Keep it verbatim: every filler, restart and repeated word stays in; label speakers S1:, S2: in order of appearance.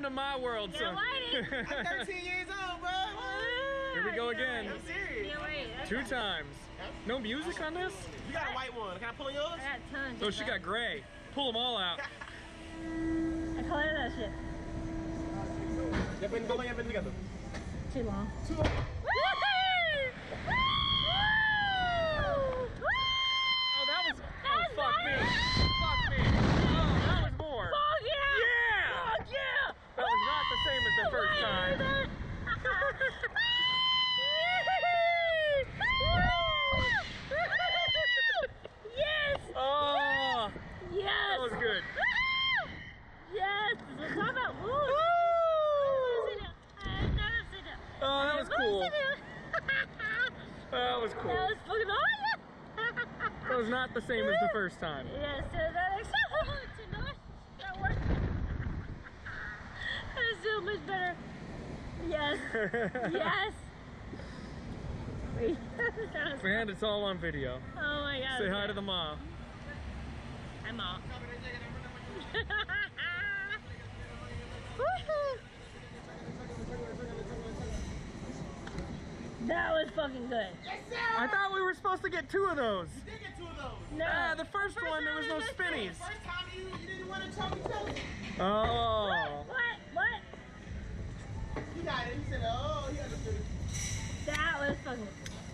S1: in my world, son.
S2: I'm thirteen years old, bro.
S1: Here we go again.
S2: I'm serious.
S3: Yeah, wait.
S1: Two times. No music on this?
S2: You got a white one. Can I pull yours?
S3: I got tons.
S1: Oh, she got gray. Pull them all out.
S3: I color that shit. Too long.
S2: Too long.
S1: Oh, that was. Oh, fuck me. Fuck me. Oh, that was more.
S3: Fuck yeah!
S1: Yeah!
S3: Fuck yeah!
S1: That was not the same as the first time.
S3: Yes!
S1: Oh,
S3: Yes!
S1: that was good.
S3: Yes! Let's talk about woo! I've never seen it.
S1: Oh, that was cool. That was cool.
S3: That was fucking awesome!
S1: That was not the same as the first time.
S3: Yes, so that acceptable to know that worked. That is so much better. Yes. Yes.
S1: And it's all on video.
S3: Oh my god.
S1: Say hi to the mom.
S3: Hi, Mom. That was fucking good.
S2: Yes, sir.
S1: I thought we were supposed to get two of those.
S2: You did get two of those.
S3: No.
S1: Ah, the first,
S3: First
S1: one, there was no
S3: one was
S1: spinnies.
S2: First time you, you didn't want to choke each other.
S1: Oh.
S3: What? What?
S2: He got it. He said, oh, he understood it.
S3: That was fucking good.